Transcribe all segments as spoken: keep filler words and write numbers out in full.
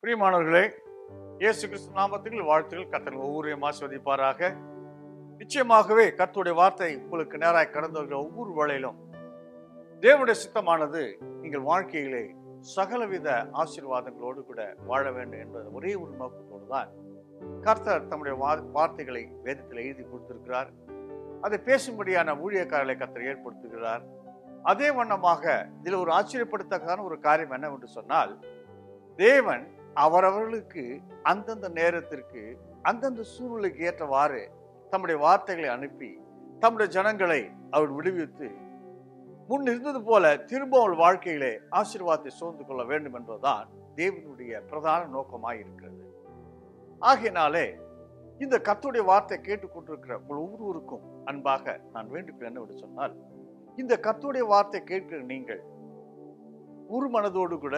பிரியமானவர்களே, இயேசு கிறிஸ்து நாமத்தில் வாழ்த்துக்கள். கர்த்தர் ஒவ்வொருவரையும் ஆசீர்வதிப்பாராக. நிச்சயமாகவே கர்த்தருடைய வார்த்தை உங்களுக்கு நேராக கடந்து வருகிற ஒவ்வொரு வேளையிலும் தேவனுடைய சித்தமானது நீங்கள் வாழ்க்கையிலே சகலவித ஆசீர்வாதங்களோடு கூட வாழ வேண்டும் என்பது ஒரே ஒரு நோக்கத்தோடு தான் கர்த்தர் தம்முடைய வார்த்தைகளை வேதத்தில் எழுதி கொடுத்திருக்கிறார். அதை பேசும்படியான ஊழியக்காரர்களை கர்த்தர் ஏற்படுத்துகிறார். அதே வண்ணமாக இதில் ஒரு ஆச்சரியப்படுத்தக்கான ஒரு காரியம் என்னவென்று சொன்னால், தேவன் அவரவர்களுக்கு அந்தந்த நேரத்திற்கு அந்தந்த சூழ்நிலைக்கு ஏற்றவாறு தம்முடைய வார்த்தைகளை அனுப்பி தம்முடைய ஜனங்களை அவர் விடுவித்து முன் இருந்தது போல திரும்ப அவள் வாழ்க்கையிலே ஆசீர்வாதத்தை சூழ்ந்து கொள்ள வேண்டும் என்பதுதான் தேவனுடைய பிரதான நோக்கமாய் இருக்கிறது. ஆகையினாலே இந்த கர்த்தருடைய வார்த்தை கேட்டுக்கொண்டிருக்கிற ஒவ்வொருவருக்கும் அன்பாக நான் வேண்டுகிறேன் என்னவென்று சொன்னால், இந்த கர்த்தருடைய வார்த்தை கேட்கிற நீங்கள் ஒரு மனதோடு கூட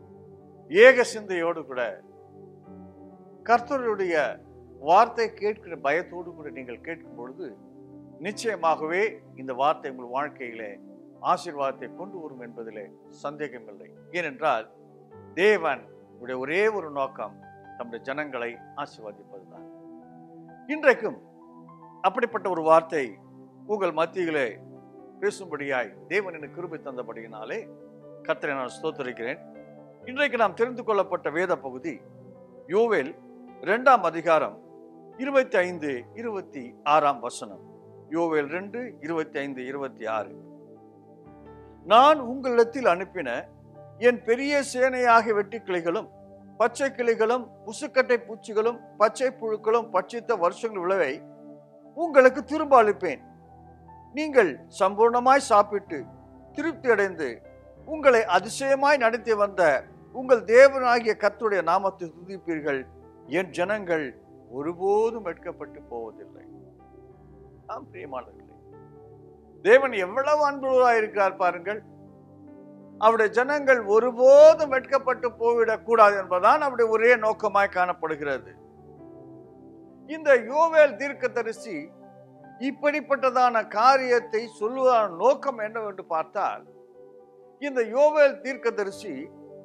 ஏக சிந்தையோடு கூட கர்த்தருடைய வார்த்தை கேட்கிற பயத்தோடு கூட நீங்கள் கேட்கும் பொழுது நிச்சயமாகவே இந்த வார்த்தை உங்கள் வாழ்க்கையிலே ஆசீர்வாதத்தை கொண்டு வரும் என்பதிலே சந்தேகம் இல்லை. ஏனென்றால் தேவன் உடைய ஒரே ஒரு நோக்கம் தம்முடைய ஜனங்களை ஆசீர்வதிப்பதுதான். இன்றைக்கும் அப்படிப்பட்ட ஒரு வார்த்தை உங்கள் மத்தியிலே பேசும்படியாய் தேவன் எனக்கு கிருபை தந்தபடியினாலே கர்த்தரை நான் ஸ்தோத்திரிக்கிறேன். இன்றைக்கு நாம் தெரிந்து கொள்ளப்பட்ட வேத பகுதி யோவேல் இரண்டாம் அதிகாரம் இருபத்தி ஐந்து இருபத்தி ஆறாம் வசனம். யோவேல் ரெண்டு இருபத்தி ஐந்து இருபத்தி ஆறு. நான் உங்களிடத்தில் அனுப்பின என் பெரிய சேனையாகிய வெட்டி கிளைகளும் பச்சை கிளைகளும் முசுக்கட்டை பூச்சிகளும் பச்சை புழுக்களும் பட்சித்த வருஷங்கள் விளைவை உங்களுக்கு திரும்ப அளிப்பேன். நீங்கள் சம்பூர்ணமாய் சாப்பிட்டு திருப்தி அடைந்து உங்களை அதிசயமாய் நடத்தி வந்த உங்கள் தேவனாகிய கர்த்தருடைய நாமத்தை துதிப்பீர்கள். என் ஜனங்கள் ஒருபோதும் வெட்கப்பட்டு போவதில்லை. ஆம் பிரியமானவர்களே, தேவன் எவ்வளவு அன்புள்ளவராய் இருக்கிறார் பாருங்கள். அவருடைய ஜனங்கள் ஒருபோதும் வெட்கப்பட்டு போய்விடக் கூடாது என்பதுதான் அவருடைய ஒரே நோக்கமாய் காணப்படுகிறது. இந்த யோவேல் தீர்க்கதரிசி இப்படிப்பட்டதான காரியத்தை சொல்லுவதான நோக்கம் என்னவென்று பார்த்தால், இந்த யோவேல் தீர்க்கதரிசி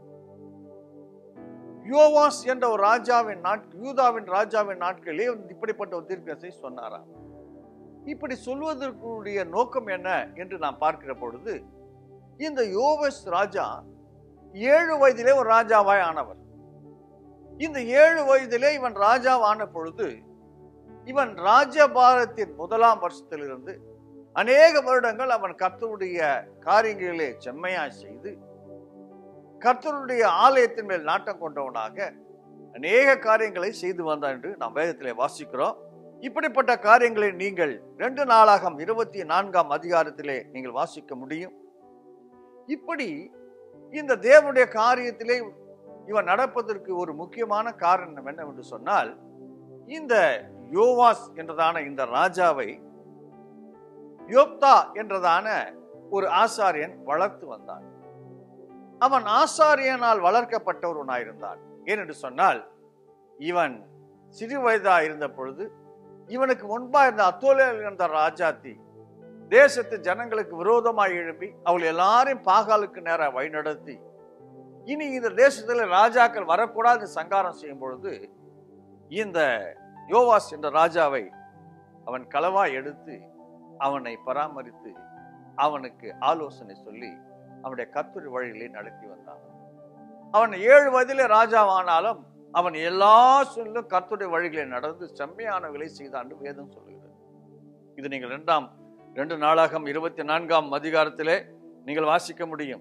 யோவாஸ் என்ற ஒரு ராஜாவின் நாட்கள் யூதாவின் ராஜாவின் நாட்களிலே இப்படிப்பட்ட ஒரு தீர்க்கதரிசி சொன்னாராம். இப்படி சொல்வதற்குரிய நோக்கம் என்ன என்று நாம் பார்க்கிற பொழுது, இந்த யோவாஸ் ராஜா ஏழு வயதிலே ஒரு ராஜாவாய் ஆனவர். இந்த ஏழு வயதிலே இவன் ராஜாவான பொழுது இவன் ராஜபாரத்தின் முதலாம் வருஷத்திலிருந்து அநேக வருடங்கள் அவன் கர்த்தருடைய காரியங்களிலே செம்மையாய் செய்து கர்த்தருடைய ஆலயத்தின் மேல் நாட்டம் கொண்டவனாக அநேக காரியங்களை செய்து வந்தான் என்று நாம் வேதத்திலே வாசிக்கிறோம். இப்படிப்பட்ட காரியங்களை நீங்கள் ரெண்டு நாளாகம் இருபத்தி நான்காம் அதிகாரத்திலே நீங்கள் வாசிக்க முடியும். இப்படி இந்த தேவனுடைய காரியத்திலே இவன் நடப்பதற்கு ஒரு முக்கியமான காரணம் என்னவென்று சொன்னால், இந்த யோவாஸ் என்றதான இந்த ராஜாவை யோப்தா என்றதான ஒரு ஆசாரியன் வளர்த்து வந்தான். அவன் ஆசாரியனால் வளர்க்கப்பட்டவனாயிருந்தான். ஏனென்று சொன்னால், இவன் சிறு வயதா இருந்த பொழுது இவனுக்கு முன்பா இருந்த அத்தோலியல் என்ற ராஜாத்தி தேசத்து ஜனங்களுக்கு விரோதமாய் எழுப்பி அவள் எல்லாரையும் பாகாலுக்கு நேராக வழிநடத்தி இனி இந்த தேசத்துல ராஜாக்கள் வரக்கூடாது சங்காரம் செய்யும் பொழுது இந்த யோவாஸ் என்ற ராஜாவை அவன் களவாய் எடுத்து அவனை பராமரித்து அவனுக்கு ஆலோசனை சொல்லி அவனுடைய கர்த்தருடைய வழிகளை நடத்தி வந்தான். அவன் ஏழு வயதிலே ராஜாவானாலும் அவன் எல்லா சொல்லும் கர்த்தருடைய வழிகளை நடந்து செம்மையானவர்களை செய்தான் வேதம் சொல்லுகிறது. இது நீங்கள் இரண்டாம் ரெண்டு நாளாகம் இருபத்தி நான்காம் அதிகாரத்திலே நீங்கள் வாசிக்க முடியும்.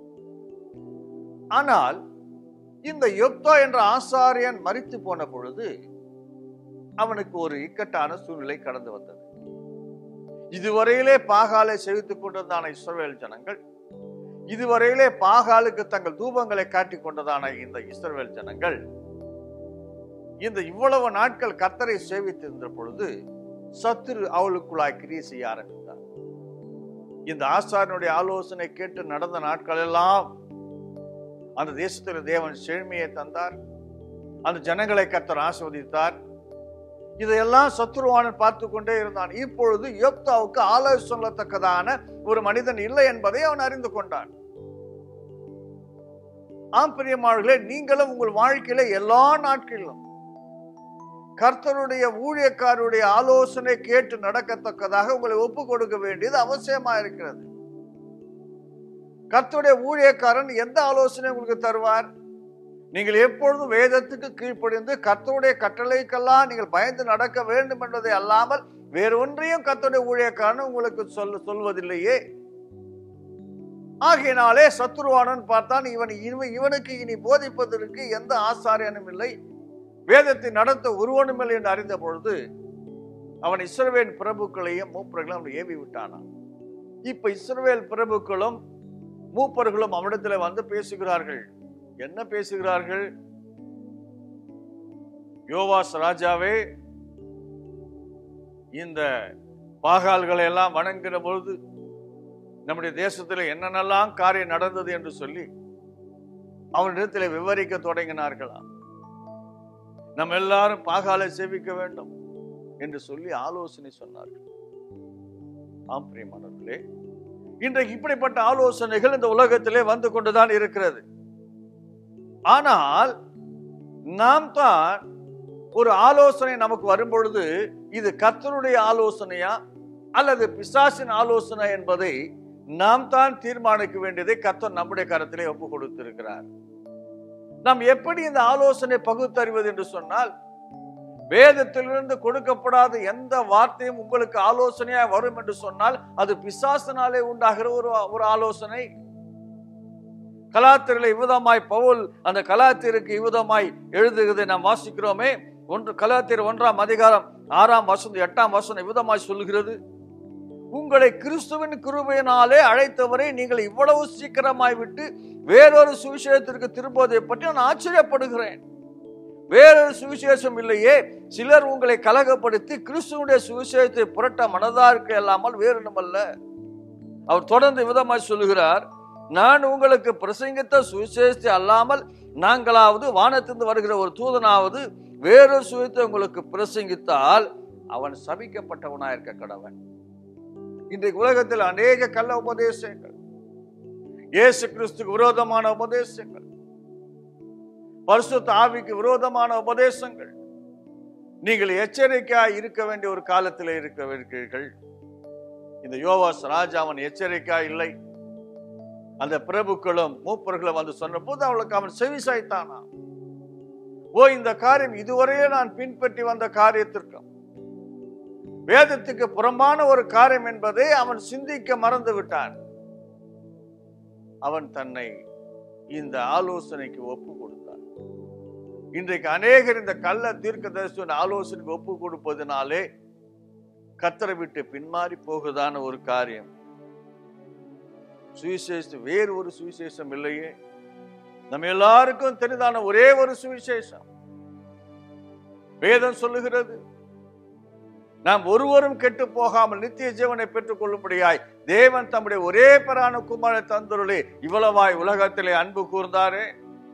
ஆனால் இந்த யோப்தா என்ற ஆசாரியன் மரித்து போன பொழுது அவனுக்கு ஒரு இக்கட்டான சூழ்நிலை கடந்து வந்தது. இதுவரையிலே பாகாலை செலுத்திக் கொண்டதான இஸ்ரவேல் ஜனங்கள், இதுவரையிலே பாகாலுக்கு தங்கள் தூபங்களை காட்டிக் கொண்டதான இந்த இஸ்ரவேல் ஜனங்கள் இந்த இவ்வளவு நாட்கள் கர்த்தரை சேவித்திருந்த பொழுது சத்துரு அவளுக்குள்ளாய் கிரியை செய்ய ஆரம்பித்தார். இந்த ஆசாரியனுடைய ஆலோசனை கேட்டு நடந்த நாட்கள் எல்லாம் அந்த தேசத்தில் தேவன் செழுமையை தந்தார். அந்த ஜனங்களை கர்த்தர் ஆசீர்வதித்தார். இதையெல்லாம் சத்துருவானன் பார்த்து கொண்டே இருந்தான். இப்பொழுது யோப்தாவுக்கு ஆலோசனை சொல்லத்தக்கதான ஒரு மனிதன் இல்லை என்பதை அவன் அறிந்து கொண்டான். ஆம் பிரியமானவர்களே, நீங்களும் உங்கள் வாழ்க்கையில எல்லா நாட்களிலும் கர்த்தருடைய ஊழியக்காரருடைய ஆலோசனை கேட்டு நடக்கத்தக்கதாக உங்களை ஒப்பு கொடுக்க வேண்டியது அவசியமா இருக்கிறது. கர்த்தருடைய ஊழியக்காரன் எந்த ஆலோசனை உங்களுக்கு தருவார்? நீங்கள் எப்பொழுதும் வேதத்துக்கு கீழ்ப்படிந்து கர்த்தருடைய கட்டளைக்கெல்லாம் நீங்கள் பயந்து நடக்க வேண்டும் என்பதை அல்லாமல் வேறு ஒன்றையும் கர்த்தருடைய ஊழியக்காரன் உங்களுக்கு சொல்ல சொல்வதில்லையே. ஆகையினாலே சத்துருவானன் பார்த்தான், இவன் இவனுக்கு இனி போதிப்பதற்கு எந்த ஆசாரியனும் இல்லை, வேதத்தை நடத்த ஒருவனும் இல்லை என்று அறிந்த பொழுது அவன் இஸ்ரவேல் பிரபுக்களையும் மூப்பர்களையும் அவன் ஏவி விட்டானான். இப்ப இஸ்ரவேல் பிரபுக்களும் மூப்பர்களும் அவனிடத்தில் வந்து பேசுகிறார்கள். என்ன பேசுகிறார்கள்? யோவாஸ் ராஜாவே, இந்த பாகால்களை எல்லாம் வணங்குகிற பொழுது நம்முடைய தேசத்தில் என்னென்னலாம் காரியம் நடந்தது என்று சொல்லி அவனிடத்தில் விவரிக்க தொடங்கினார்களாம். நம்ம எல்லாரும் பாகாலை சேவிக்க வேண்டும் என்று சொல்லி ஆலோசனை சொன்னார்கள். ஆம் பிரியமானவர்களே, இன்றைக்கு இப்படிப்பட்ட ஆலோசனைகள் இந்த உலகத்திலே வந்து கொண்டுதான் இருக்கிறது. ஆனால் நாம் தான் ஒரு ஆலோசனை நமக்கு வரும் பொழுது இது கர்த்தருடைய ஆலோசனையா அல்லது பிசாசின் ஆலோசனை என்பதை நாம் தான் தீர்மானிக்க வேண்டியதை கர்த்தர் நம்முடைய கரத்திலே ஒப்பு கொடுத்திருக்கிறார். நாம் எப்படி இந்த ஆலோசனை பகுத்தறிவது என்று சொன்னால், வேதத்திலிருந்து கொடுக்கப்படாத எந்த வார்த்தையும் உங்களுக்கு ஆலோசனையா வரும் என்று சொன்னால் அது பிசாசினாலே உண்டாகிற ஒரு ஒரு ஆலோசனை. கலாத்தியர்களை இவ்விதமாய் பவுல் அந்த கலாத்தியருக்கு இவ்விதமாய் எழுதுகிறதை நாம் வாசிக்கிறோமே. ஒன்று கலாத்தியர் ஒன்றாம் அதிகாரம் ஆறாம் வசனம் எட்டாம் வசனம் இவ்விதமாய் சொல்கிறது, உங்களை கிறிஸ்துவின் கிருபையினாலே அழைத்தவரை நீங்கள் இவ்வளவு சீக்கிரமாய் விட்டு வேறொரு சுவிசேஷத்திற்கு திரும்புவதை பற்றி நான் ஆச்சரியப்படுகிறேன். வேறொரு சுவிசேஷம் இல்லையே, சிலர் உங்களை கலகப்படுத்தி கிறிஸ்துவனுடைய சுவிசேஷத்தை புரட்ட மனதார்க்கு அல்லாமல் வேறொன்றுமல்ல. அவர் தொடர்ந்து விதமாய் சொல்லுகிறார், நான் உங்களுக்கு பிரசங்கித்த சுவிசேஷத்தை அல்லாமல் நாங்களாவது வானத்திலிருந்து வருகிற ஒரு தூதனாவது வேறொரு சுவிசேஷத்தை உங்களுக்கு பிரசங்கித்தால் அவன் சபிக்கப்பட்டவனாயிருக்க கடவன். இன்றைக்கு உலகத்தில் அநேக கள்ள உபதேசங்கள், இயேசு கிறிஸ்துக்கு விரோதமான உபதேசங்கள், பரிசுத்த ஆவிக்கு விரோதமான உபதேசங்கள். நீங்கள் எச்சரிக்கையாய் இருக்க வேண்டிய ஒரு காலத்தில் இருக்கிறீர்கள். இந்த யோவாஸ் ராஜா அவன் எச்சரிக்கையா இல்லை. அந்த பிரபுக்களும் மூப்பர்களும் வந்து சொன்ன போது அவளுக்கு அவன் செவி சாய்த்தானா. ஓ, இந்த காரியம் இதுவரையே நான் பின்பற்றி வந்த காரியத்திற்கும் வேதத்துக்கு புறம்பான ஒரு காரியம் என்பதை அவன் சிந்திக்க மறந்து விட்டான். அவன் தன்னை இந்த ஆலோசனைக்கு ஒப்பு கொடுத்தான். இன்றைக்கு அநேகர் இந்த கள்ள தீர்க்கதரிசியின் ஆலோசனைக்கு ஒப்பு கொடுப்பதனாலே கர்த்தரை விட்டு பின்மாறி போகுதான ஒரு காரியம். சுவிசேஷம் வேறு ஒரு சுவிசேஷம் இல்லையே, நம்ம எல்லாருக்கும் தெரிந்தான ஒரே ஒரு சுவிசேஷம். வேதம் சொல்லுகிறது, நாம் ஒருவரும் கெட்டு போகாமல் நித்திய ஜீவனை பெற்றுக் கொள்ளும்படியாய் தேவன் தம்முடைய ஒரே பேரான குமாரனை தந்தருளே இவ்வளவாய் உலகத்திலே அன்பு கூர்ந்தாரே.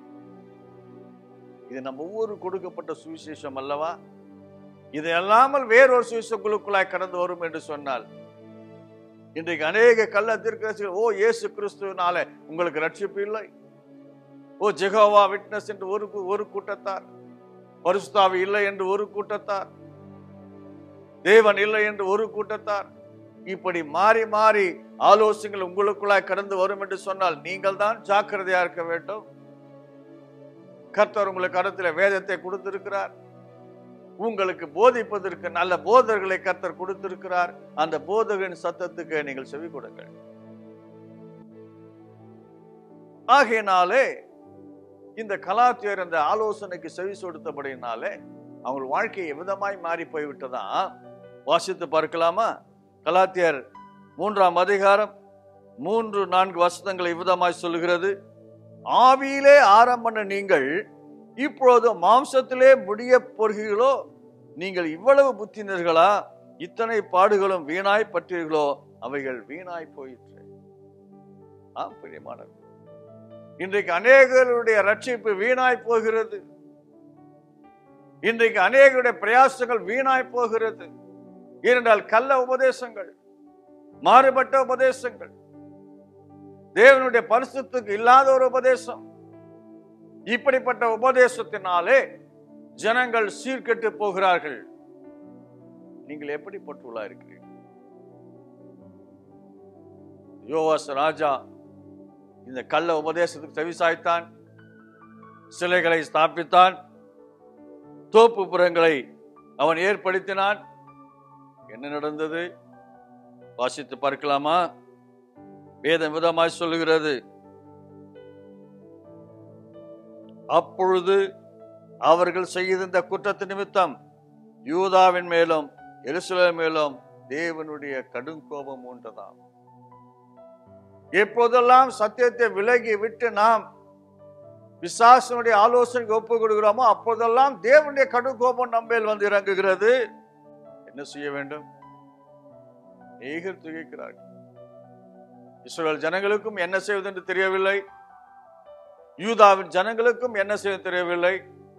இது நம்ம ஒவ்வொரு கொடுக்கப்பட்ட சுவிசேஷம் அல்லவா? இது அல்லாமல் வேறொரு சுவிசேஷங்களுக்குள்ளாய் கடந்து வரும் என்று சொன்னால், இன்றைக்கு அநேக கள்ள தீர்க்கதரிசிகள், ஓ இயேசு கிறிஸ்துவினால உங்களுக்கு ரட்சிப்பு இல்லை, ஓ ஜெகோவா விட்னஸ் என்று ஒரு ஒரு கூட்டத்தார், பரிசுத்தாவி இல்லை என்று ஒரு கூட்டத்தார், தேவன் இல்லை என்று ஒரு கூட்டத்தார், இப்படி மாறி மாறி ஆலோசனைகள் உங்களுக்குள்ளாய் கடந்து வரும் என்று சொன்னால் நீங்கள் தான் ஜாக்கிரதையா இருக்க வேண்டும். கர்த்தர் உங்களுக்கு கருத்தில் வேதத்தை கொடுத்திருக்கிறார். உங்களுக்கு போதிப்பதற்கு நல்ல போதகர்களை கர்த்தர் கொடுத்திருக்கிறார். அந்த போதகரின் சத்தத்துக்கு நீங்கள் செவி கொடுங்கள். ஆகையினாலே இந்த கலாத்தியர் அந்த ஆலோசனைக்கு செவி கொடுத்தபடினாலே அவங்க வாழ்க்கை எவ்விதமாய் மாறி போய்விட்டதான். வாசித்து பார்க்கலாமா? கலாத்தியர் மூன்றாம் அதிகாரம் மூன்று நான்கு வசனங்களை இவ்விதமாய் சொல்லுகிறது, ஆவியிலே ஆரம்பன நீங்கள் இப்பொழுது மாம்சத்திலே முடிய போகிறீர்களோ, நீங்கள் இவ்வளவு புத்தினர்களா? இத்தனை பாடுகளும் வீணாய் பற்றீர்களோ, அவைகள் வீணாய் போயிற்று. ஆம் பிரியமானவர்களே, இன்றைக்கு அநேகருடைய ரட்சிப்பு வீணாய் போகிறது. இன்றைக்கு அநேகருடைய பிரயாசங்கள் வீணாய் போகிறது. ஏனென்றால் கள்ள உபதேசங்கள், மாறுபட்ட உபதேசங்கள், தேவனுடைய பரிசுத்துக்கு இல்லாத ஒரு உபதேசம், இப்படிப்பட்ட உபதேசத்தினாலே ஜனங்கள் சீர்கெட்டு போகிறார்கள். நீங்கள் எப்படிப்பட்டுள்ளா இருக்கிறீர்கள்? யோவாஸ் ராஜா இந்த கள்ள உபதேசத்துக்கு செவிசாய்த்தான், சிலைகளை ஸ்தாபித்தான், தோப்பு புறங்களை அவன் ஏற்படுத்தினான். என்ன நடந்தது? வாசித்து பார்க்கலாமா? வேதம் விதமாய் சொல்லுகிறது, அப்பொழுது அவர்கள் செய்த இந்த குற்றத்து நிமித்தம் யூதாவின் மேலும் எருசலேமின் மேலும் தேவனுடைய கடும் கோபம் உண்டதாம். எப்போதெல்லாம் சத்தியத்தை விலகி விட்டு நாம் பிசாசனுடைய ஆலோசனைக்கு ஒப்பு கொடுக்கிறோமோ அப்போதெல்லாம் தேவனுடைய கடும் கோபம் நம்மேல் வந்து இறங்குகிறது. என்ன செய்ய வேண்டும்? ஏகர் துகைக்கிறார்கள். இஸ்ரவேல் ஜனங்களுக்கும் என்ன செய்வது என்று தெரியவில்லை, யூதாவின் ஜனங்களுக்கும் என்ன செய்ய தெரியவில்லை.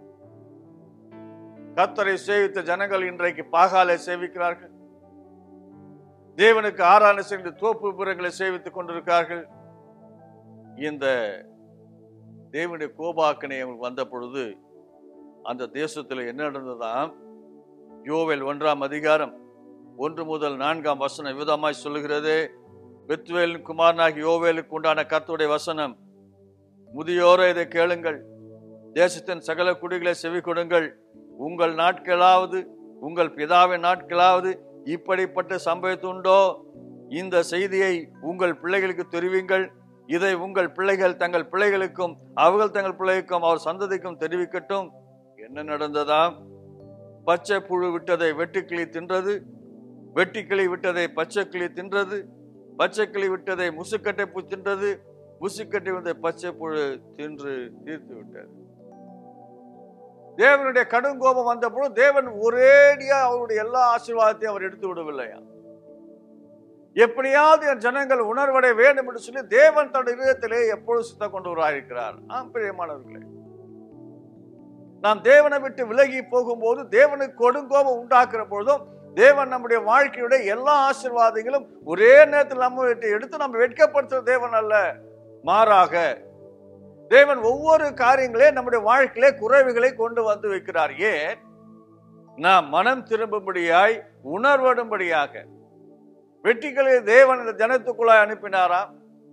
கர்த்தரை சேவித்த ஜனங்கள் இன்றைக்கு பாகாலை சேவிக்கிறார்கள், தேவனுக்கு ஆராதனை செய்து தோப்பு புறங்களை சேவித்துக் கொண்டிருக்கிறார்கள். இந்த தேவனுடைய கோபாக்கனை அவங்களுக்கு வந்த பொழுது அந்த தேசத்தில் என்ன நடந்ததாம்? யோவேல் ஒன்றாம் அதிகாரம் ஒன்று முதல் நான்காம் வசனம் விதமாய் சொல்லுகிறது. பெத்துவேலின் குமாரனாகி யோவேலுக்கு உண்டான கர்த்தருடைய வசனம், முதியோரை இதை கேளுங்கள், தேசத்தின் சகல குடிகளை செவி கொடுங்கள். உங்கள் நாட்களாவது உங்கள் பிதாவின் நாட்களாவது இப்படிப்பட்ட சம்பவத்துண்டோ? இந்த செய்தியை உங்கள் பிள்ளைகளுக்கு தெரிவிங்கள். இதை உங்கள் பிள்ளைகள் தங்கள் பிள்ளைகளுக்கும் அவர்கள் தங்கள் பிள்ளைக்கும் அவர் சந்ததிக்கும் தெரிவிக்கட்டும். என்ன நடந்ததாம்? பச்சை புழு விட்டதை வெட்டுக்கிளி தின்றது, வெட்டிக்கிளி விட்டதை பச்சை கிளி தின்றது, பச்சை கிளி விட்டதை முசுக்கட்டை பூ தின்றது, முசுக்கட்டை விட்டதை பச்சை புழு தின்று தீர்த்து விட்டது. தேவனுடைய கடும் கோபம் வந்த பொழுது தேவன் ஒரேடியா அவருடைய எல்லா ஆசீர்வாதத்தையும் அவர் எடுத்து விடவில்லையா? எப்படியாவது என் ஜனங்கள் உணர்வடை வேண்டும் என்று சொல்லி தேவன் தன்னுடைய இதயத்திலே எப்பொழுது சித்த கொண்டு வராயிருக்கிறார். ஆம் பிரியமானவர்களே, நாம் தேவனை விட்டு விலகி போகும்போது, தேவனுக்கு கொடுங்கோபம் உண்டாக்குற பொழுதும் தேவன் நம்முடைய வாழ்க்கையுடைய எல்லா ஆசீர்வாதங்களும் ஒரே நேரத்தில் நம்ம எடுத்து நம்ம வெட்கப்படுத்துற தேவன் அல்ல. மாறாக தேவன் ஒவ்வொரு காரியங்களே நம்முடைய வாழ்க்கையிலே குறைவுகளை கொண்டு வந்து வைக்கிறார். ஏன்? நாம் மனம் திரும்பும்படியாய், உணர்வடும்படியாக. வெட்டிகளை தேவன் இந்த ஜனத்துக்குள்ளாய் அனுப்பினாராம்.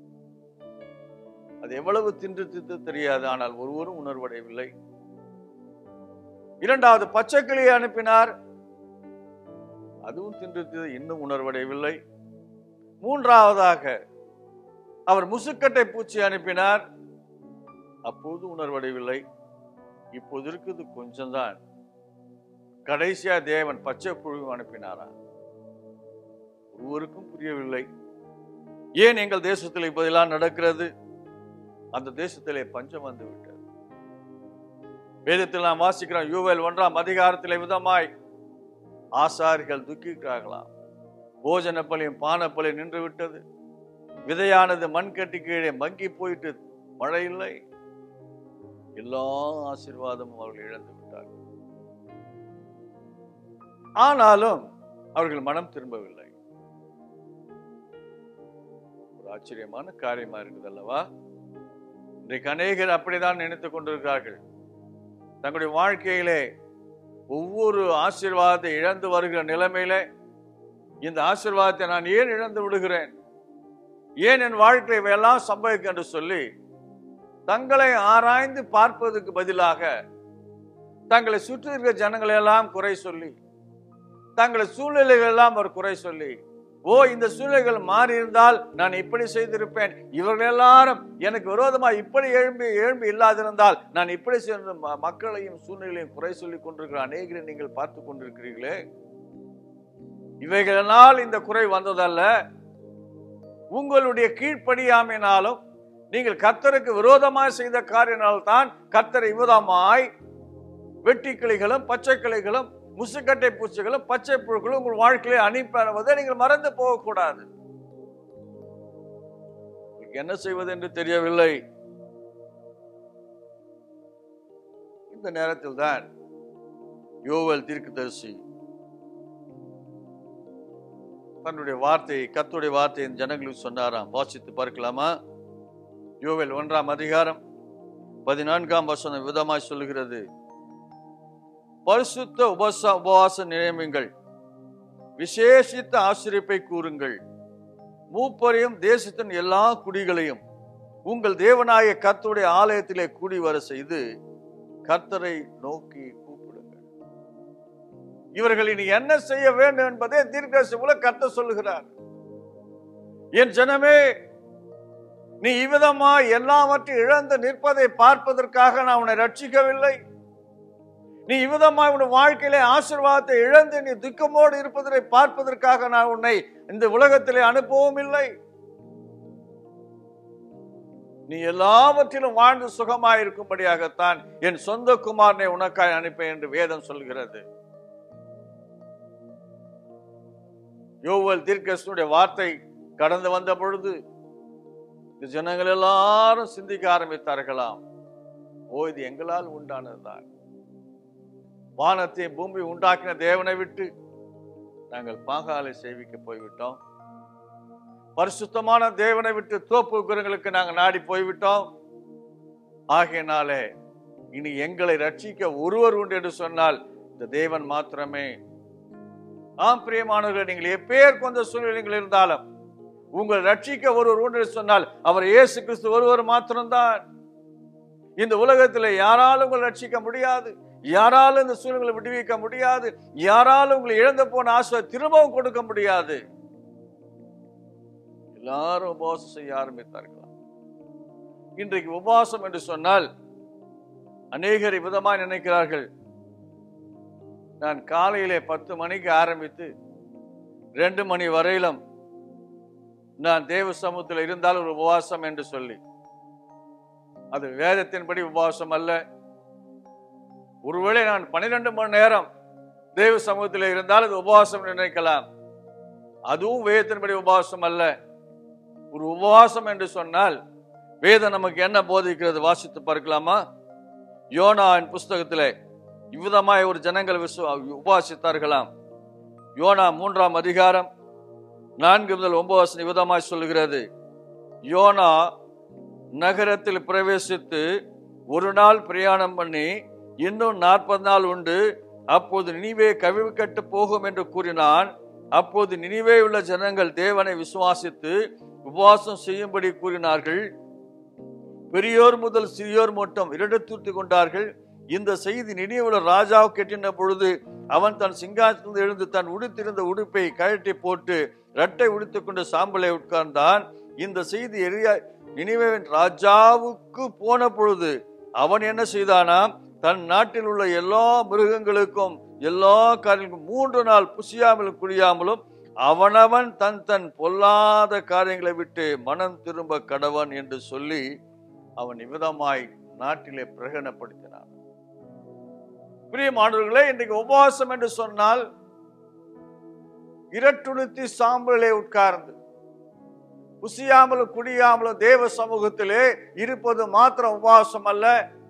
அது எவ்வளவு தின்று திட்டு தெரியாது, ஆனால் ஒருவரும் உணர்வடையவில்லை. இரண்டாவது பச்சை கிளியை அனுப்பினார், அதுவும் தின்று இன்னும் உணர்வடையவில்லை. மூன்றாவதாக அவர் முசுக்கட்டை பூச்சி அனுப்பினார், அப்போது உணர்வடையவில்லை. இப்போது இருக்குது கொஞ்சம்தான். கடைசியா தேவன் பச்சை புழு அனுப்பினாரா? ஒருவருக்கும் புரியவில்லை. ஏன் எங்கள் தேசத்தில் இப்போதெல்லாம் நடக்கிறது? அந்த தேசத்திலே பஞ்சம் வந்து விட்டது. வேதத்தில் நாம் வாசிக்கிறோம், யோவேல் ஒன்றாம் அதிகாரத்திலே விதமாய் ஆசாரிகள் துக்கிக்கிறார்களாம். போஜன பலியும் பானப்பலி நின்று விட்டது, விதையானது மண் கட்டி கீழே மங்கி போயிட்டு, மழை இல்லை, எல்லா ஆசீர்வாதமும் அவர்கள் இழந்து விட்டார்கள். ஆனாலும் அவர்கள் மனம் திரும்பவில்லை. ஒரு ஆச்சரியமான காரியமா இருக்குது அல்லவா? இன்றைக்கு அநேகர் அப்படிதான் நினைத்துக் கொண்டிருக்கிறார்கள். தங்களுடைய வாழ்க்கையிலே ஒவ்வொரு ஆசீர்வாதத்தை இழந்து வருகிற நிலைமையில, இந்த ஆசீர்வாதத்தை நான் ஏன் இழந்து விடுகிறேன், ஏன் என் வாழ்க்கையை எல்லாம் சம்பவிக்கும் என்று சொல்லி தங்களை ஆராய்ந்து பார்ப்பதற்கு பதிலாக தங்களை சுற்றி இருக்கிற ஜனங்களை எல்லாம் குறை சொல்லி, தங்களை சூழ்நிலைகள் எல்லாம் ஒரு குறை சொல்லி, ஓ இந்த சூழ்நிலைகள் மாறி இருந்தால் நான் இப்படி செய்திருப்பேன், இவர்கள் எல்லாரும் எனக்கு விரோதமா இப்படி எழும்பி எழும்பி இல்லாதிருந்தால் நான் இப்படி செய்த மக்களையும் சூழ்நிலையும் குறை சொல்லி கொண்டிருக்கிற அநேகரை நீங்கள் பார்த்து கொண்டிருக்கிறீர்களே. இவைகளினால் இந்த குறை வந்ததல்ல, உங்களுடைய கீழ்ப்படியாமையினாலும் நீங்கள் கர்த்தருக்கு விரோதமாய் செய்த காரியத்தினால்தான் கர்த்தரை விரோதமாய் வெட்டி கிளிகளும் பச்சை கிளிகளும் முசுக்கட்டை பூச்சிகளும் பச்சை புழுக்களும் உங்கள் வாழ்க்கையிலே அனுப்பி நீங்கள் மறந்து போகக்கூடாது. என்ன செய்வது என்று தெரியவில்லை. இந்த நேரத்தில் தான் யோவேல் தீர்க்கதரிசி தன்னுடைய வார்த்தையை, கர்த்தருடைய வார்த்தையை ஜனங்களுக்கு சொன்னாராம். வாசித்து பார்க்கலாமா? யோவேல் ஒன்றாம் அதிகாரம் பதினான்காம் வசனம் விதமாய் சொல்லுகிறது, பரிசுத்த உபச உபவாச நியமங்கள், விசேஷித்த ஆசிரிப்பை கூறுங்கள், மூப்பரையும் தேசத்தின் எல்லா குடிகளையும் உங்கள் தேவனாய கர்த்தருடைய ஆலயத்திலே கூடி வர செய்து கர்த்தரை நோக்கி கூப்பிடுங்கள். இவர்கள் இனி என்ன செய்ய வேண்டும் என்பதை தீர்க்கதரிசியில கர்த்தர் சொல்லுகிறார். என் ஜனமே, நீ இவ்விதமா எல்லாவற்றையும் இழந்து நிற்பதை பார்ப்பதற்காக நான் உன்னை ரட்சிக்கவில்லை. நீ இவ்விதமா உன் வாழ்க்கையிலே ஆசீர்வாதத்தை இழந்து நீ துக்கமோடு இருப்பதை பார்ப்பதற்காக நான் உன்னை இந்த உலகத்திலே அனுப்பவும் இல்லை. நீ எல்லாவற்றிலும் வாழ்ந்து சுகமாயிருக்கும்படியாகத்தான் என் சொந்த குமாரனை உனக்காய் அனுப்பேன் என்று வேதம் சொல்கிறது. யோவேல் தீர்க்கதரிசியுடைய வார்த்தை கடந்து வந்த பொழுது இந்த ஜனங்கள் எல்லாரும் சிந்திக்க ஆரம்பித்தார்களாம், ஓ இது எங்களால் உண்டானதுதான். வானத்தை பூமி உண்டாக்கின தேவனை விட்டு நாங்கள் பாகாலை சேவிக்க போய்விட்டோம். பரிசுத்தமான தேவனை விட்டு தோப்பு குரங்களுக்கு நாங்கள் நாடி போய்விட்டோம். ஆகையினாலே இனி எங்களை ரட்சிக்க ஒருவர் உண்டு என்று சொன்னால் இந்த தேவன் மாத்திரமே. ஆம் பிரியமானவர்களே, நீங்கள் எப்பேர் கொண்ட சூழ்நிலைகள் இருந்தாலும் உங்கள் ரட்சிக்க ஒருவர் உண்டு என்று சொன்னால் அவர் இயேசு கிறிஸ்து ஒருவர் மாத்திரம்தான். இந்த உலகத்தில் யாராலும் உங்களை ரட்சிக்க முடியாது, யாராலும் இந்த சூழ்நிலை விடுவிக்க முடியாது, யாராலும் உங்களை இழந்து போன ஆசை திரும்பவும் கொடுக்க முடியாது. எல்லாரும் உபவாசம் செய்ய ஆரம்பித்தார்களாம். இன்றைக்கு உபவாசம் என்று சொன்னால் அநேகர் விதமாய் நினைக்கிறார்கள், நான் காலையிலே பத்து மணிக்கு ஆரம்பித்து ரெண்டு மணி வரையிலும் நான் தேவ சமூகத்தில் இருந்தால் ஒரு உபவாசம் என்று சொல்லி. அது வேதத்தின்படி உபவாசம் அல்ல. ஒருவேளை நான் பன்னிரண்டு மணி நேரம் தேவ சமூகத்தில் இருந்தால் அது உபவாசம் நினைக்கலாம். அதுவும் வேதத்தின்படி உபவாசம் அல்ல. ஒரு உபவாசம் என்று சொன்னால் வேதம் நமக்கு என்ன போதிக்கிறது வாசித்து பார்க்கலாமா? யோனாவின் புஸ்தகத்திலே இவ்விதமாய் ஒரு ஜனங்கள் உபவாசித்தார்களாம். யோனா மூன்றாம் அதிகாரம் நான்கு முதல் ஒன்பது வசனம் விதமாய் சொல்லுகிறது, யோனா நகரத்தில் பிரவேசித்து ஒரு நாள் பிரயாணம் பண்ணி இன்னும் நாற்பது நாள் உண்டு, அப்போது நினிவே கவிழ்வு கட்டு போகும் என்று கூறினான். அப்போது நினிவே உள்ள ஜனங்கள் தேவனை விசுவாசித்து உபவாசம் செய்யும்படி கூறினார்கள். பெரியோர் முதல் சிறியோர் மட்டும் இரண்டு கொண்டார்கள். இந்த செய்தி நினிவேயுள்ள ராஜாவுக்கு எட்டின பொழுது அவன் தன் சிங்காசனத்தில் எழுந்து தன் உடுத்திருந்த உடுப்பை கழட்டி போட்டு இரட்டை உடுத்துக் கொண்டு சாம்பலை உட்கார்ந்தான். இந்த செய்தி எரியா நினிவேவின் ராஜாவுக்கு போன பொழுது அவன் என்ன செய்தானாம், தன் நாட்டில் உள்ள எல்லா மிருகங்களுக்கும் எல்லா காரியங்களுக்கும் மூன்று நாள் புசியாமலும் குடியாமலும் அவனவன் தன் தன் பொல்லாத காரியங்களை விட்டு மனம் திரும்ப கடவன் என்று சொல்லி அவன் இவ்விதமாய் நாட்டிலே பிரகடனப்படுத்தினான். பிரியமானவர்களே, இன்றைக்கு உபவாசம் என்று சொன்னால் இரட்டுடுத்தி சாம்பலே உட்கார்ந்து புசியாமலும் குடியாமலும் தேவ சமூகத்திலே இருப்பது மாத்திரம் உபவாசம் அல்ல.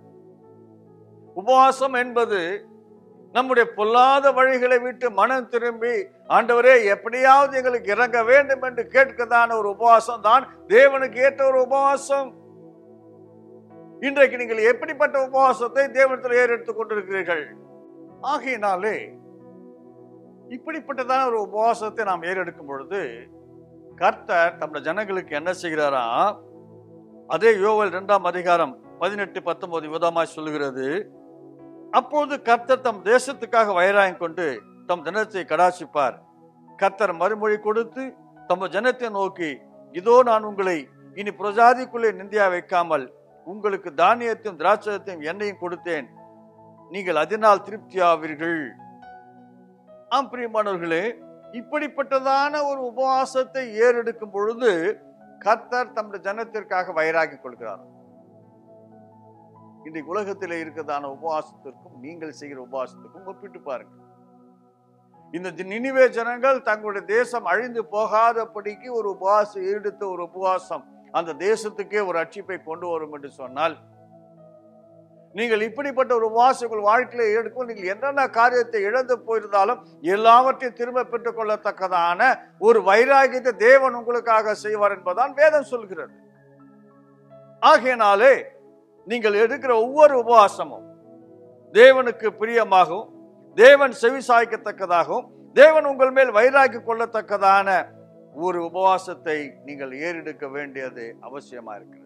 உபவாசம் என்பது நம்முடைய பொல்லாத வழிகளை விட்டு மனம் திரும்பி ஆண்டவரே எப்படியாவது எங்களுக்கு இறங்க வேண்டும் என்று கேட்கதான ஒரு உபவாசம் தான் தேவனுக்கு ஏற்ற ஒரு உபவாசம். இன்றைக்கு நீங்கள் எப்படிப்பட்ட உபவாசத்தை தேவனத்தில் ஏறெடுத்துக் கொண்டிருக்கிறீர்கள்? ஆகையினாலே இப்படிப்பட்டதான ஒரு உபவாசத்தை நாம் ஏறெடுக்கும் பொழுது கர்த்தர் நம்முடைய ஜனங்களுக்கு என்ன செய்கிறாரா? அதே யோவேல் இரண்டாம் அதிகாரம் பதினெட்டு பத்தொன்பது விதமாய் சொல்லுகிறது, அப்போது கர்த்தர் தம் தேசத்துக்காக வைராயம் கொண்டு தம் ஜனத்தை கடாசிப்பார். கர்த்தர் மறுமொழி கொடுத்து தம் ஜனத்தை நோக்கி, இதோ நான் உங்களை இனி பிரஜாதிக்குள்ளே நிந்தியா வைக்காமல் உங்களுக்கு தானியத்தையும் திராட்சத்தையும் எண்ணெயும் கொடுத்தேன், நீங்கள் அதனால் திருப்தியாவீர்கள். ஆம் பிரியமானவர்களே, இப்படிப்பட்டதான ஒரு உபவாசத்தை ஏறெடுக்கும் பொழுது கர்த்தர் தம்முடைய ஜனத்திற்காக வைராகி கொள்கிறார். இன்றைக்கு உலகத்திலே இருக்கிறதான உபவாசத்திற்கும் நீங்கள் செய்கிற உபவாசத்திற்கும் ஒப்பிட்டு பாருங்க. இந்த நினிவே ஜனங்கள் தங்களுடைய தேசம் அழிந்து போகாதபடிக்கு ஒரு உபவாசம் எடுத்த ஒரு உபவாசம் அந்த தேசத்துக்கே ஒரு ரட்சிப்பை கொண்டு வரும் என்று சொன்னால், நீங்கள் இப்படிப்பட்ட ஒரு உபவாசம் உங்கள் வாழ்க்கையில எடுக்கும், நீங்கள் என்னென்ன காரியத்தை இழந்து போயிருந்தாலும் எல்லாவற்றையும் திரும்ப பெற்றுக் கொள்ளத்தக்கதான ஒரு வைராகியத்தை தேவன் உங்களுக்காக செய்வார் என்பதான் வேதம் சொல்கிறது. ஆகையினாலே நீங்கள் எடுக்கிற ஒவ்வொரு உபவாசமும் தேவனுக்கு பிரியமாகவும் தேவன் செவி சாய்க்கத்தக்கதாகவும் தேவன் உங்கள் மேல் வைராக்கி கொள்ளத்தக்கதான ஒரு உபவாசத்தை நீங்கள் ஏறெடுக்க வேண்டியது அவசியமா இருக்கிறது.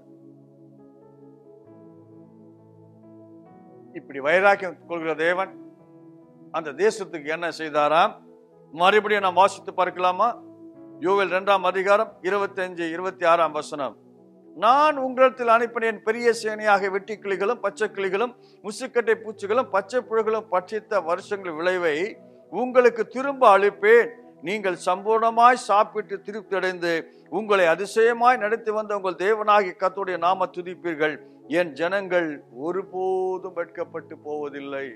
இப்படி வைராக்கியம் கொள்கிற தேவன் அந்த தேசத்துக்கு என்ன செய்தாராம்? மறுபடியும் நாம் வாசித்து பார்க்கலாமா? யோவேல் இரண்டாம் அதிகாரம் இருபத்தி அஞ்சு இருபத்தி ஆறாம் வசனம். நான் உங்களிடத்தில் அனுப்பினேன் பெரிய சேனையாக வெட்டி கிளிகளும் பச்சை கிளிகளும் முசுக்கட்டை பூச்சிகளும் பச்சை புழுகளும் பட்சித்த வருஷங்கள் விளைவை உங்களுக்கு திரும்ப அளிப்பேன். நீங்கள் சம்பூர்ணமாய் சாப்பிட்டு திருப்தி அடைந்து உங்களை அதிசயமாய் நடத்தி வந்த உங்கள் தேவனாகி கர்த்தருடைய நாம துதிப்பீர்கள். என் ஜனங்கள் ஒருபோதும் வெட்கப்பட்டு போவதில்லை.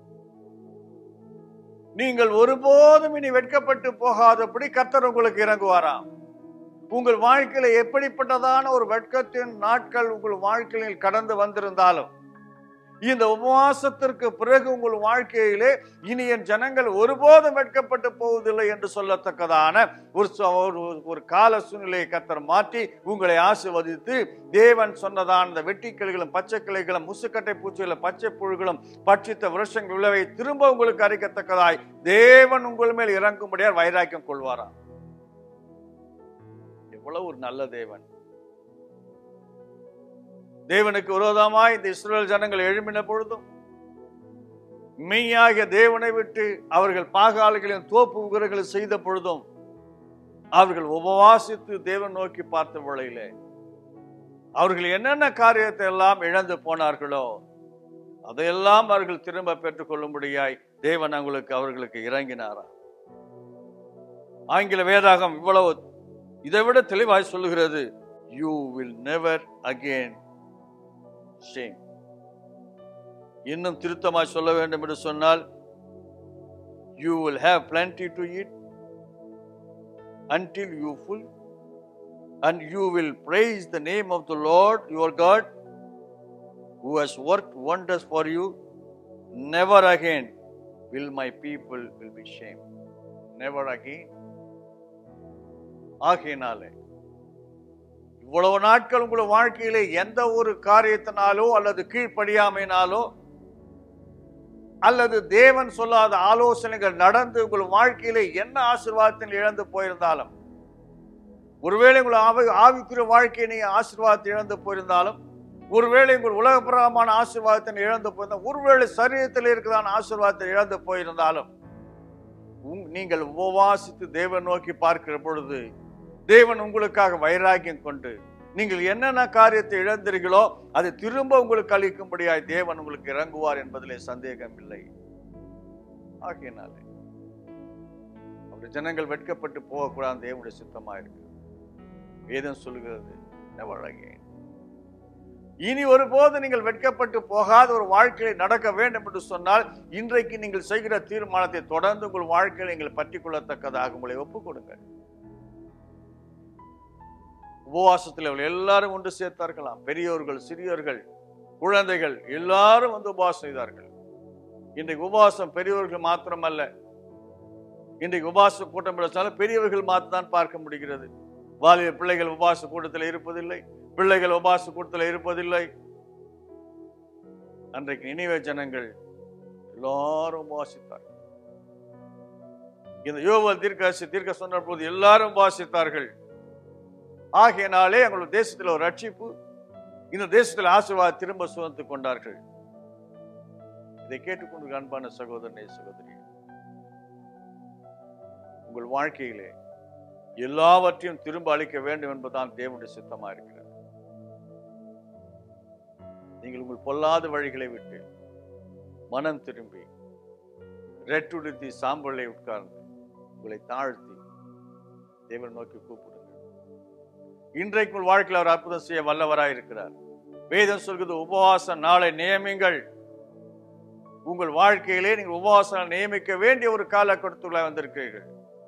நீங்கள் ஒருபோதும் இனி வெட்கப்பட்டு போகாதபடி கர்த்தர் உங்களுக்கு இறங்குவாராம். உங்கள் வாழ்க்கையில எப்படிப்பட்டதான ஒரு வெட்கத்தின் நாட்கள் உங்கள் வாழ்க்கையில் கடந்து வந்திருந்தாலும் இந்த உபவாசத்திற்கு பிறகு உங்கள் வாழ்க்கையிலே இனி என் ஜனங்கள் ஒருபோதும் வெட்கப்பட்டு போவதில்லை என்று சொல்லத்தக்கதான ஒரு ஒரு கால சூழ்நிலையை கர்த்தர் மாற்றி உங்களை ஆசீர்வதித்து தேவன் சொன்னதான இந்த வெட்டி கிளைகளும் பச்சை கிளைகளும் முசுக்கட்டை பூச்சிகளும் பச்சை புழுகளும் பட்சித்த விருஷங்கள் விளைவை திரும்ப உங்களுக்கு அறிக்கத்தக்கதாய் தேவன் உங்கள் மேல் இறங்கும்படியார் வைராக்கியம் கொள்வாராம். எவ்வளவு ஒரு நல்ல தேவன்! தேவனுக்கு விரோதமாய் இந்த இஸ்ரவேல் ஜனங்கள் எழும்பின பொழுதும் மெய்யாகிய தேவனை விட்டு அவர்கள் பாகால்களையும் தோப்பு உகரங்களை செய்த பொழுதும் அவர்கள் உபவாசித்து தேவன் நோக்கி பார்த்த வேளையிலே அவர்கள் என்னென்ன காரியத்தை எல்லாம் இழந்து போனார்களோ அதையெல்லாம் அவர்கள் திரும்ப பெற்றுக் கொள்ளும்படியாய் தேவன் அவங்களுக்கு அவர்களுக்கு இறங்கினாரா. ஆங்கில வேதாகம் இவ்வளவு இதை விட தெளிவாய் சொல்லுகிறது. You will never again shame. இன்னும் திருத்தமாய் சொல்ல வேண்டும் என்று சொன்னால் you will have plenty to eat until you full and you will praise the name of the Lord your God who has worked wonders for you. Never again will my people will be shamed. Never again. ஆகையினாலே இவ்வளவு நாட்கள் உங்கள் வாழ்க்கையிலே எந்த ஒரு காரியத்தினாலோ அல்லது கீழ்ப்படியாமையினாலோ அல்லது தேவன் சொல்லாத ஆலோசனைகள் நடந்து உங்கள் வாழ்க்கையிலே என்ன ஆசீர்வாதத்தில் இழந்து போயிருந்தாலும், ஒருவேளை உங்கள் ஆவிக்குரிய வாழ்க்கையை நீங்க ஆசீர்வாதத்தை இழந்து போயிருந்தாலும், ஒருவேளை உங்கள் உலகப்பிரமான ஆசீர்வாதத்தை இழந்து போயிருந்தாலும், ஒருவேளை சரீரத்தில் இருக்கிறதான ஆசீர்வாதத்தை இழந்து போயிருந்தாலும் நீங்கள் உபவாசித்து தேவன் நோக்கி பார்க்கிற பொழுது தேவன் உங்களுக்காக வைராக்கியம் கொண்டு நீங்கள் என்னென்ன காரியத்தை இழந்தீர்களோ அதை திரும்ப உங்களுக்கு அளிக்கும்படியாய் தேவன் உங்களுக்கு இறங்குவார் என்பதிலே சந்தேகம் இல்லை. ஆகையினாலே அவருடைய ஜனங்கள் வெட்கப்பட்டு போகக்கூடாது தேவனுடைய சித்தமா இருக்கு. வேதம் சொல்லுகிறது never again. இனி ஒருபோது நீங்கள் வெட்கப்பட்டு போகாத ஒரு வாழ்க்கையை நடக்க வேண்டும் என்று சொன்னால் இன்றைக்கு நீங்கள் செய்கிற தீர்மானத்தை தொடர்ந்து உங்கள் வாழ்க்கையை நீங்கள் பற்றி கொள்ளத்தக்கதாக உங்களை ஒப்புக் கொடுங்கள். உபவாசத்தில் அவர்கள் எல்லாரும் ஒன்று சேர்த்தார்களாம். பெரியோர்கள், சிறியோர்கள், குழந்தைகள் எல்லாரும் வந்து உபவாசம் செய்தார்கள். இன்றைக்கு உபவாசம் பெரியவர்கள் மாத்திரமல்ல, இன்றைக்கு உபவாச கூட்டம் பெரியவர்கள் மாத்திரம் பார்க்க முடிகிறது. வாலிப பிள்ளைகள் உபவாச கூட்டத்தில் இருப்பதில்லை, பிள்ளைகள் உபவாச கூட்டத்தில் இருப்பதில்லை. அன்றைக்கு நினைவே ஜனங்கள் எல்லாரும் உபவாசித்தார்கள். இந்த யோவேல் தீர்க்கதரிசி தீர்க்க சொன்ன போது எல்லாரும் உபவாசித்தார்கள். ஆகையினாலே எங்களுடைய தேசத்தில் ஒரு ரட்சிப்பு, இந்த தேசத்தில் ஆசீர்வாதம் திரும்ப சுதந்தித்துக் கொண்டார்கள். இதை கேட்டுக்கொண்டு அன்பான சகோதரனே சகோதரி, உங்கள் வாழ்க்கையிலே எல்லாவற்றையும் திரும்ப அளிக்க வேண்டும் என்பதுதான் தேவனுடைய சித்தமா இருக்கிறது. நீங்கள் உங்கள் பொல்லாத வழிகளை விட்டு மனம் திரும்பி ரெட்டுடுத்தி சாம்பலை உட்கார்ந்து உங்களை தாழ்த்தி தேவன் நோக்கி கூப்பிடுங்கள். இன்றைக்கு உங்கள் வாழ்க்கையில் அவர் அற்புதம் செய்ய வல்லவராய் இருக்கிறார். வேதம் சொல்கிறது உபவாச நாளை நியமிங்கள். உங்கள் வாழ்க்கையிலே நீங்கள் உபவாசம் நியமிக்க வேண்டிய ஒரு காலகட்டத்துக்குள்ளாக வந்திருக்கிறீர்கள்.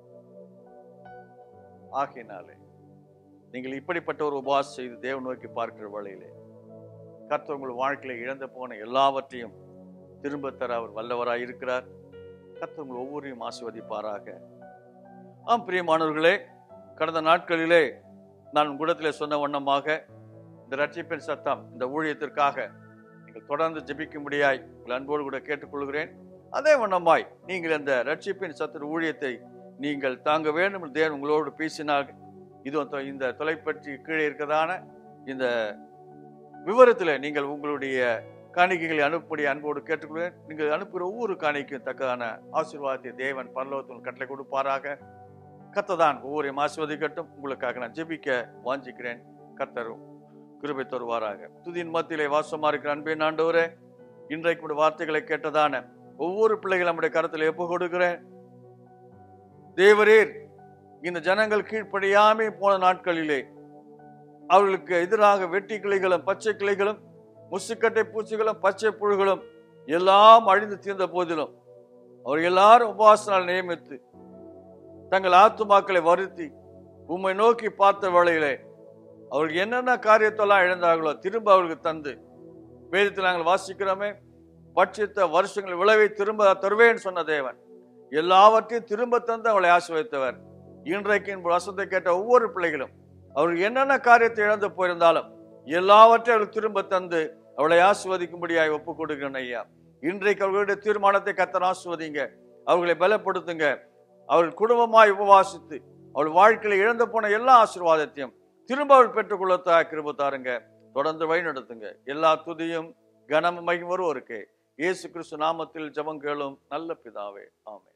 ஆகையினாலே நீங்கள் இப்படிப்பட்ட ஒரு உபவாசம் செய்து தேவன் நோக்கி பார்க்கிற வழியிலே கர்த்தர் உங்கள் வாழ்க்கையில இழந்து போன எல்லாவற்றையும் திரும்ப தர அவர் வல்லவராய் இருக்கிறார். கர்த்தர் உங்கள் ஒவ்வொருவரையும் ஆசீர்வதிப்பாராக. ஆம் பிரியமானவர்களே, கடந்த நாட்களிலே நான் உங்களிடத்திலே சொன்ன வண்ணமாக இந்த ரட்சிப்பின் சத்தம் இந்த ஊழியத்திற்காக நீங்கள் தொடர்ந்து ஜெபிக்கும்படியாய் உங்கள் அன்போடு கூட கேட்டுக்கொள்கிறேன். அதே வண்ணமாய் நீங்கள் இந்த ரட்சிப்பின் சத்துரு ஊழியத்தை நீங்கள் தாங்க வேண்டும் என்று தேவன் உங்களோடு பேசினார். இது இந்த தொலைப்பற்றி கீழே இருக்கிறதான இந்த விவரத்தில் நீங்கள் உங்களுடைய காணிக்கைகளை அனுப்படி அன்போடு கேட்டுக்கொள்வேன். நீங்கள் அனுப்புகிற ஒவ்வொரு காணிக்கும் தக்கதான ஆசீர்வாதத்தை தேவன் பரலோகத்தில் கட்டளை கொடுப்பாராக. கர்த்தர் ஒவ்வொரு ஆசீர்வதிக்கட்டும். உங்களுக்காக நான் ஜெபிக்க வாஞ்சிக்கிறேன். கர்த்தர் கிருபை தருவாராக. துதியின் மத்தியிலே வாசமா இருக்கிற அன்பின் ஆண்டவரே, இன்றைக்கு வார்த்தைகளை கேட்டதான ஒவ்வொரு பிள்ளைகள் நம்முடைய கருத்தில் எப்போ கொடுக்கிறேன். தேவரீர் இந்த ஜனங்கள் கீழ்ப்படியாமே போன நாட்களிலே அவர்களுக்கு எதிராக வெட்டி கிளைகளும் பச்சை கிளைகளும் முசுக்கட்டை பூச்சிகளும் பச்சை புழுகளும் எல்லாம் அழிந்து தீர்ந்த போதிலும் அவர் எல்லாரும் உபவாசனால் நியமித்து தங்கள் ஆத்துமாக்களை வருத்தி உம்மை நோக்கி பார்த்த வேளையிலே அவர்கள் என்னென்ன காரியத்தெல்லாம் இழந்தார்களோ திரும்ப அவர்களுக்கு தந்து, வேதத்தில் நாங்கள் வாசிக்கிறோமே, பட்சித்த வருஷங்கள் விளைவை திரும்ப தருவேன் சொன்ன தேவன் எல்லாவற்றையும் திரும்ப தந்து அவளை ஆசீர்வதித்தவர். இன்றைக்கு வசனத்தை கேட்ட ஒவ்வொரு பிள்ளைகளும் அவர்கள் என்னென்ன காரியத்தை இழந்து போயிருந்தாலும் எல்லாவற்றையும் அவர்கள் திரும்ப தந்து அவளை ஆசீர்வதிக்கும்படியாய் ஒப்புக் கொடுக்கிறேன் ஐயா. இன்றைக்கு அவர்களுடைய தீர்மானத்தை கர்த்தர் ஆசீர்வதிங்க, அவர்களை பலப்படுத்துங்க. அவர்கள் குடும்பமாய் உபவாசித்து அவள் வாழ்க்கையில் இழந்து போன எல்லா ஆசீர்வாதத்தையும் திரும்ப அவள் பெற்றுக்கொள்ளத்தா கிருபை தாருங்க. தொடர்ந்து வழி நடத்துங்க. எல்லா துதியும் கனமும் மகிமையும் ஒருவருக்கே. இயேசு கிறிஸ்து நாமத்தில் ஜெபம் கேளும் நல்ல பிதாவே, ஆமென்.